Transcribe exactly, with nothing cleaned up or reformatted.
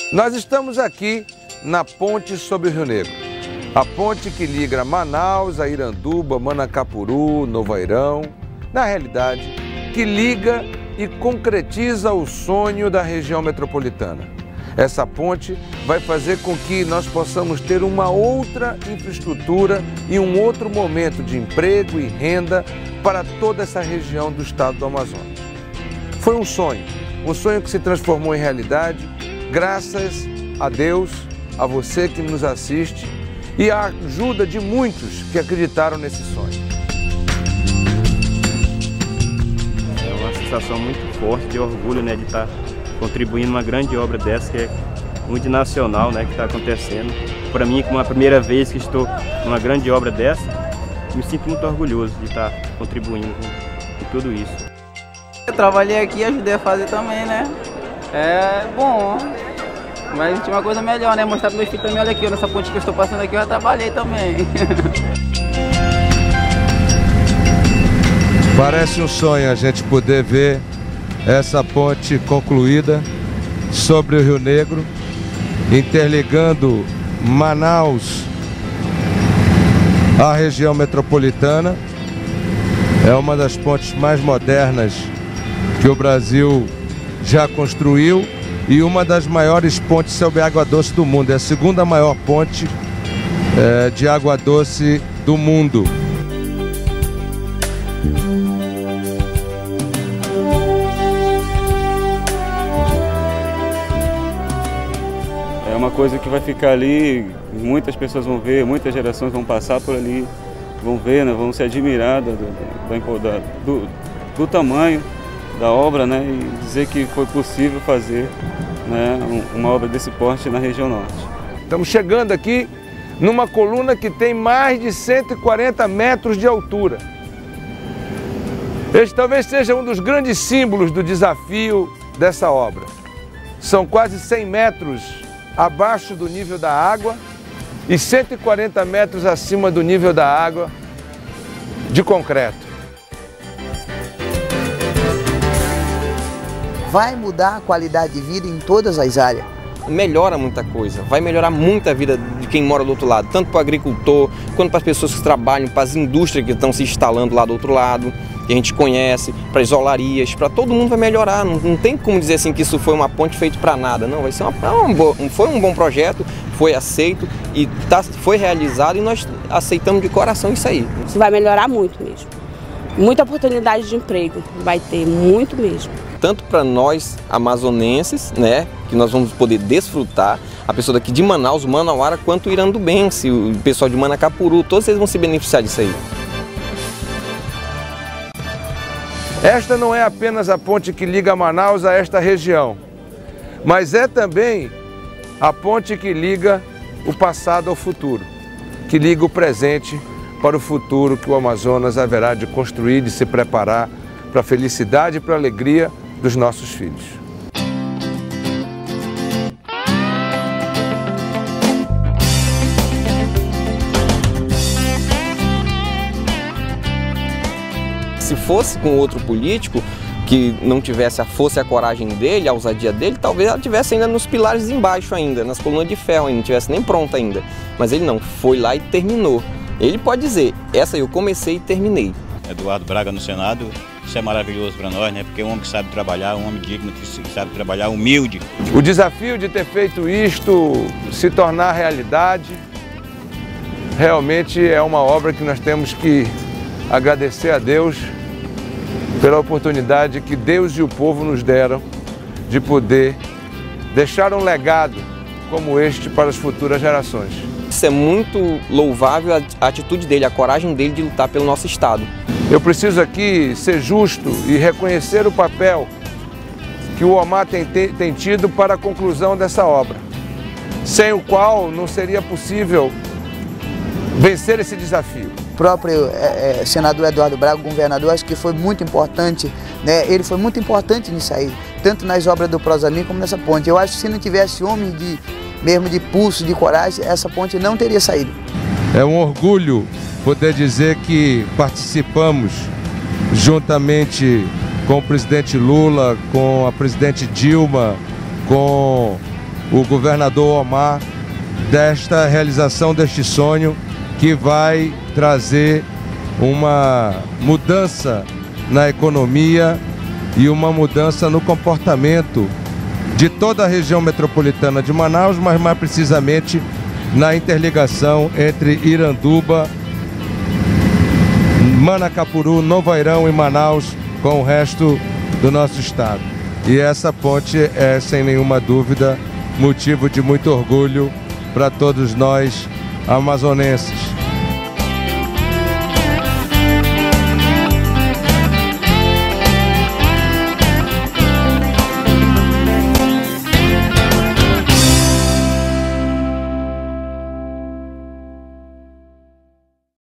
Nós estamos aqui na ponte sobre o Rio Negro. A ponte que liga Manaus a Iranduba, Manacapuru, Novo Airão. Na realidade, que liga e concretiza o sonho da região metropolitana. Essa ponte vai fazer com que nós possamos ter uma outra infraestrutura e um outro momento de emprego e renda para toda essa região do estado do Amazonas. Foi um sonho, um sonho que se transformou em realidade, graças a Deus, a você que nos assiste e a ajuda de muitos que acreditaram nesse sonho. É uma sensação muito forte de orgulho, né, de estar contribuindo numa grande obra dessa, que é multinacional, né, que está acontecendo. Para mim, como a primeira vez que estou numa grande obra dessa, me sinto muito orgulhoso de estar contribuindo com, com tudo isso. Eu trabalhei aqui e ajudei a fazer também, né? É bom, mas tinha uma coisa melhor, né? Mostrar para meus filhos também, olha aqui, nessa ponte que eu estou passando aqui, eu já trabalhei também. Parece um sonho a gente poder ver essa ponte concluída sobre o Rio Negro, interligando Manaus à região metropolitana. É uma das pontes mais modernas que o Brasil já construiu e uma das maiores pontes sobre água doce do mundo. É a segunda maior ponte é, de água doce do mundo. É uma coisa que vai ficar ali, muitas pessoas vão ver, muitas gerações vão passar por ali, vão ver, né, vão se admirar do, do, do, do tamanho da obra, né, e dizer que foi possível fazer, né, uma obra desse porte na região norte. Estamos chegando aqui numa coluna que tem mais de cento e quarenta metros de altura. Este talvez seja um dos grandes símbolos do desafio dessa obra. São quase cem metros abaixo do nível da água e cento e quarenta metros acima do nível da água de concreto. Vai mudar a qualidade de vida em todas as áreas. Melhora muita coisa, vai melhorar muito a vida de quem mora do outro lado, tanto para o agricultor, quanto para as pessoas que trabalham, para as indústrias que estão se instalando lá do outro lado, que a gente conhece, para as olarias, para todo mundo vai melhorar. Não, não tem como dizer assim que isso foi uma ponte feita para nada, não, vai ser uma, uma, foi um bom projeto, foi aceito e tá, foi realizado e nós aceitamos de coração isso aí. Isso vai melhorar muito mesmo, muita oportunidade de emprego, vai ter muito mesmo. Tanto para nós amazonenses, né, que nós vamos poder desfrutar, a pessoa daqui de Manaus, Manauara, quanto o irandubense, o pessoal de Manacapuru, todos eles vão se beneficiar disso aí. Esta não é apenas a ponte que liga Manaus a esta região, mas é também a ponte que liga o passado ao futuro, que liga o presente para o futuro que o Amazonas haverá de construir, de se preparar para a felicidade e para a alegria dos nossos filhos. Se fosse com outro político que não tivesse a força e a coragem dele, a ousadia dele, talvez ela estivesse ainda nos pilares embaixo ainda, nas colunas de ferro ainda, não estivesse nem pronta ainda. Mas ele não, foi lá e terminou. Ele pode dizer, essa eu comecei e terminei. Eduardo Braga no Senado, isso é maravilhoso para nós, né? Porque é um homem que sabe trabalhar, um homem digno, que sabe trabalhar, humilde. O desafio de ter feito isto se tornar realidade, realmente é uma obra que nós temos que agradecer a Deus pela oportunidade que Deus e o povo nos deram de poder deixar um legado como este para as futuras gerações. Isso é muito louvável, a atitude dele, a coragem dele de lutar pelo nosso estado. Eu preciso aqui ser justo e reconhecer o papel que o OMA tem, tem tido para a conclusão dessa obra, sem o qual não seria possível vencer esse desafio. O próprio é, é, senador Eduardo Braga, governador, acho que foi muito importante, né? Ele foi muito importante nisso aí, tanto nas obras do Prosamin como nessa ponte. Eu acho que se não tivesse homens de, mesmo de pulso, de coragem, essa ponte não teria saído. É um orgulho poder dizer que participamos juntamente com o presidente Lula, com a presidente Dilma, com o governador Omar desta realização deste sonho que vai trazer uma mudança na economia e uma mudança no comportamento de toda a região metropolitana de Manaus, mas mais precisamente na interligação entre Iranduba, Manacapuru, Novairão e Manaus com o resto do nosso estado. E essa ponte é, sem nenhuma dúvida, motivo de muito orgulho para todos nós amazonenses.